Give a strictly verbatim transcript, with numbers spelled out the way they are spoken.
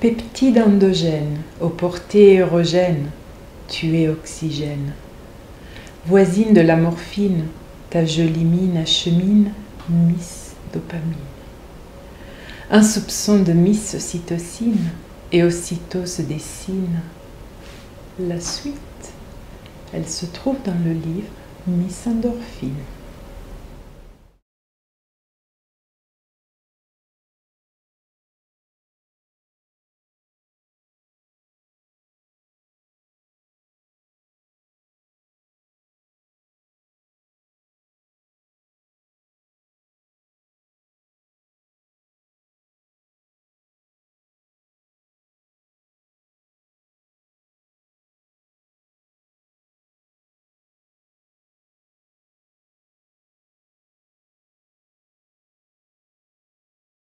Peptide endogène, aux portées érogènes, tu es oxygène. Voisine de la morphine, ta jolie mine achemine Miss Dopamine. Un soupçon de Miss Ocytocine, et aussitôt se dessine la suite. Elle se trouve dans le livre Miss Endorphine.